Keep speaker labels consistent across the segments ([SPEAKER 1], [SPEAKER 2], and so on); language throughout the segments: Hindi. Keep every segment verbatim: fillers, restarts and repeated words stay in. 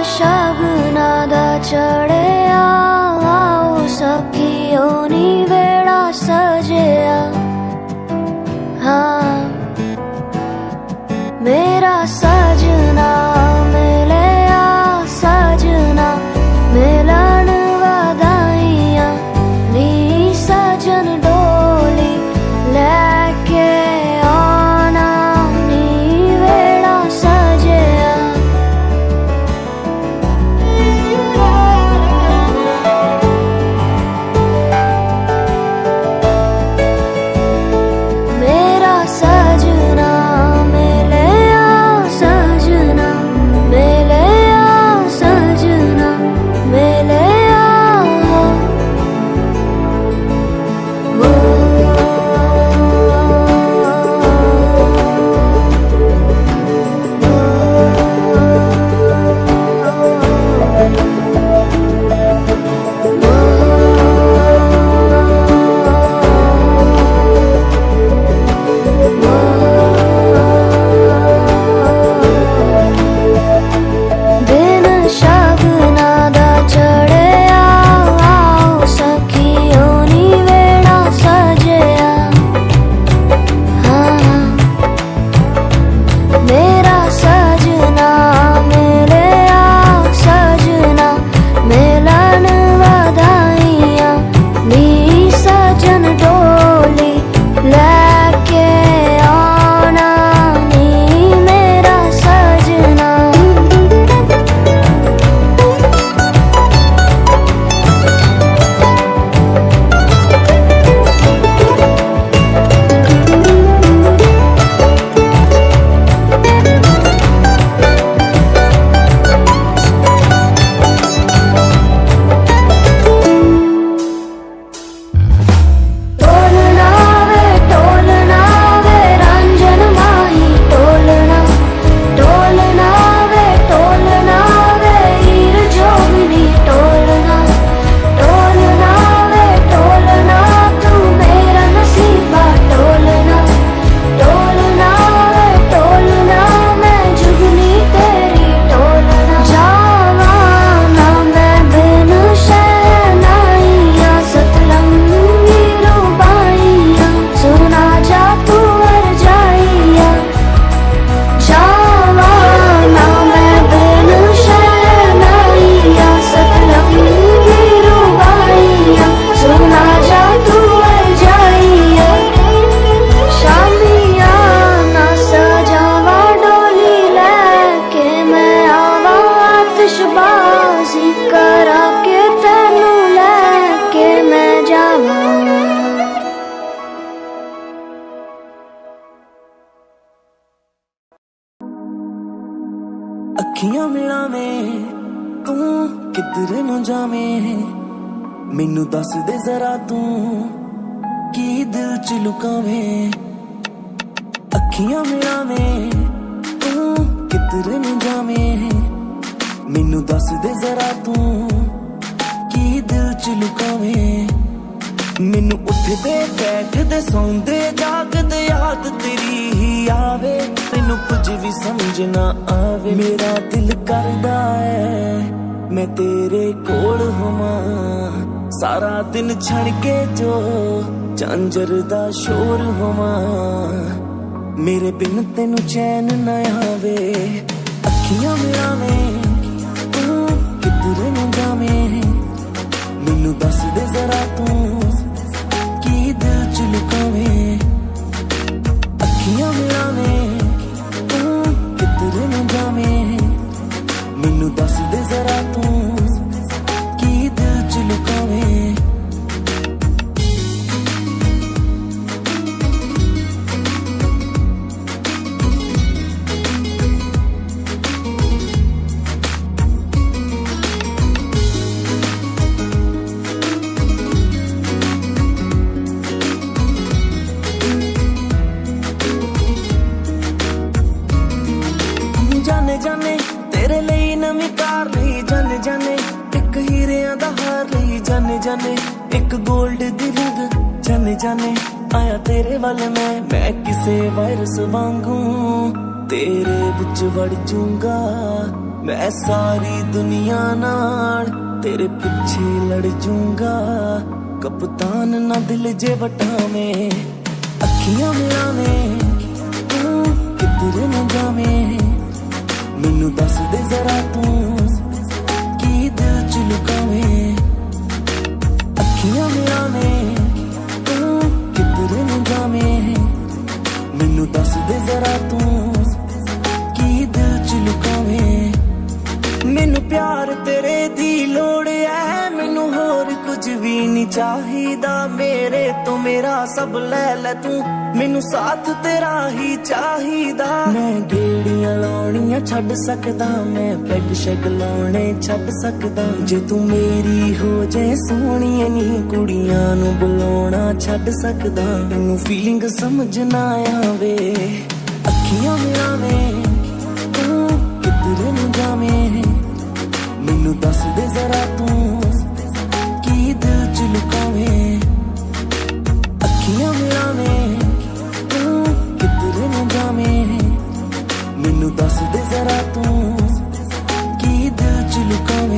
[SPEAKER 1] शगना दा चढ़िया आओ सखियो नी वेड़ा सजिया। हाँ मेरा सजना मिलिया सजना मिलन वधाइयां नी सजन डोली लेके आना नी वेड़ा सजिया। मेरा सजना मिलिया सजना मिलिया सजना मिलिया। वो बिन शगना दा चढ़िया आओ सखियो नी वेड़ा सजिया। हाँ मेरा सजना मिलिया सजना मिलन वधाइयां नी सजन डोली लेके आना नी मेरा सजना। टोलना वे टोलना वे रंजन माही टोलना टोलना वे टोलना वे हीर जोगनी टोलना टोलना वे टोलना तू मेरा नसीबा टोलना टोलना वे टोलना मैं जुगनी तेरी टोलना। जावा ना मैं बिन शहनाइया सतरंगी रूबाइया सुना जा तू हर जाइया। जावा ना मैं बिन शहनाइया सतरंगी रूबाइया सुना जा तू हर जाइया। शामिया ना सजावा डोली लेके मैं आवा आतिशबाजी करा के तेनू लेके मैं जावा।
[SPEAKER 2] अखियां मिलावें तू किधर न जावें मैनू दस दे जरा तू की दिल च लुकावें। अखियां मिलावें तू किधर न जावें मैनू दस दे जरा तू की दिल च लुकावें। मैनू उठदे बैठदे सौंदे जागदे याद तेरी ही आवे मैनू कुछ भी समझ ना आवे। मेरा दिल करदा है मैं तेरे कोल होवां सारा दिन छड़ के जो झांझर दा शोर होवां मेरे बिन तेनू चैन ना आवे। अखियां मिलावें तू किधर न जावें मैनू दस दे जरा तू की दिल च लुकावें। अखियां मिलावें तू किधर न जावें मैनू दस दे जरा तू की दिल च लुकावें। जाने जाने तेरे लिए नवी कार ली जाने जाने एक हीरियां दा हार ली जाने जाने एक गोल्ड दी रिंग जाने जाने आया तेरे वाले मैं मैं किसे वायरस वांगू तेरे विच वड़ जूंगा मैं सारी दुनिया नाल, तेरे पीछे लड़ जूंगा कप्तान ना दिल जे वटावे। अखियां मिलावे तू किधर न जावे, मैनू दस दे जरा तू की दिल च लुकावे। अखियां मिलावे तू किधर न जावे, मैनू दस दे जरा तू की दिल च लुकावे। मैनू प्यार तेरे दी लोड़ है, मैनू होर कुछ भी नहीं चाहिदा। मेरे तो मेरा सब ले ले तू, मैनू साथ तेरा ही चाहिदा। मैं गेड़ियां लाउणियां छड्ड सकदा, मैं पैग शैग लाउणे छड्ड सकदा। जे तू मेरी हो जाए सोहणिए नी कुड़ियां नू बुलाउणा छड्ड सकदा। मैनू फीलिंग समझ ना आवे, अखियां मिलावे तू किधर न जावे, मैनू दस दे जरा तू की दिल च लुकावे। अखियां मिलावे तू किधर न जावे, मैनू दस दे जरा तू की दिल च लुकावे।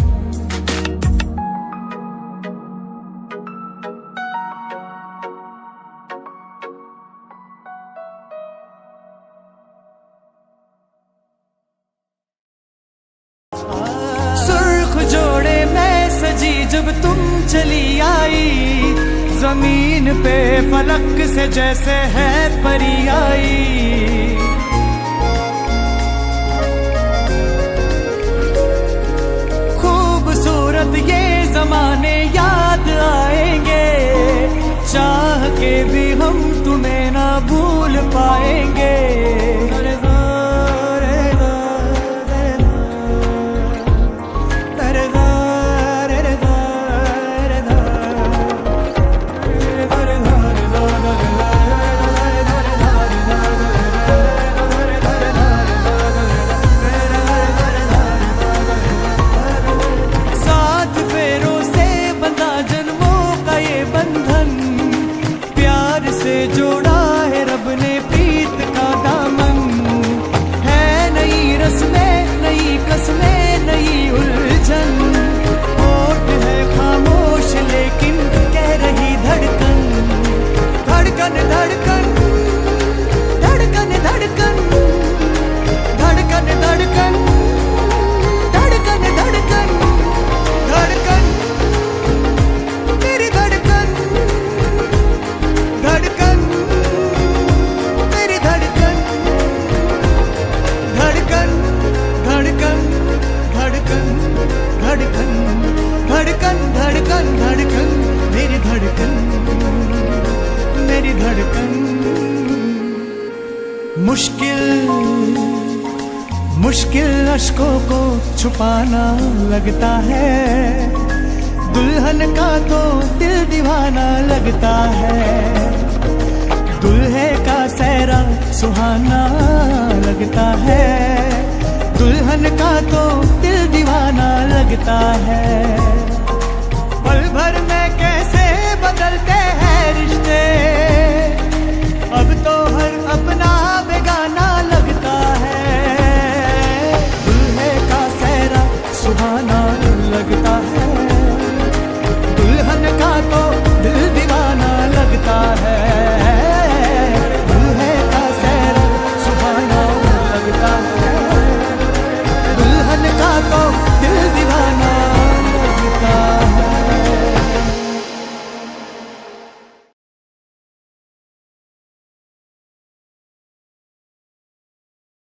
[SPEAKER 3] जब तुम चली आई जमीन पे फलक से जैसे है परी आई। खूबसूरत ये जमाने याद आएंगे, चाह के भी हम तुम्हें ना भूल पाएंगे। जोड़ा है रब ने प्रीत का दामन, है नई रस्में नई कस्में नई उलझन। होठ है खामोश लेकिन कह रही धड़कन, धड़कन धड़कन धड़कन धड़कन धड़कन धड़कन धड़कन धड़कन धड़कन तेरी धड़कन धड़कन तेरी धड़कन धड़कन धड़कन धड़कन धड़कन धड़कन धड़कन धड़कन मेरी धड़कन मेरी धड़कन। मुश्किल मुश्किल अश्कों को छुपाना लगता है, दुल्हन का तो दिल दीवाना लगता है। दुल्हे का सेहरा सुहाना लगता है, दुल्हन का तो दिल दीवाना लगता है।